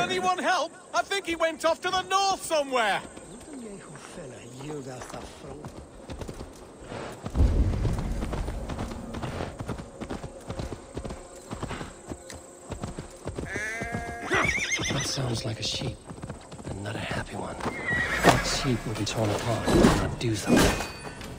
anyone help? I think he went off to the north somewhere. That sounds like a sheep, and not a happy one. That sheep will be torn apart if I do something.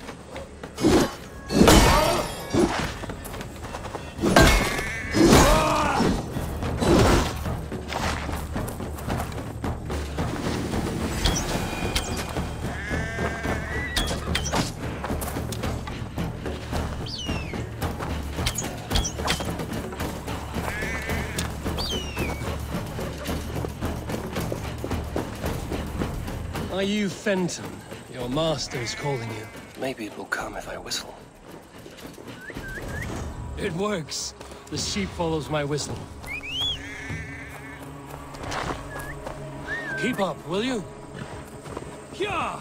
Are you Fenton? Your master is calling you. Maybe it will come if I whistle. It works. The sheep follows my whistle. Keep up, will you? Yeah!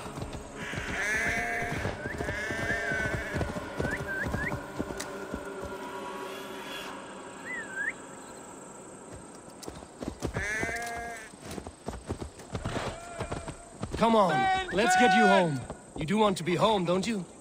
Come on, let's get you home. You do want to be home, don't you?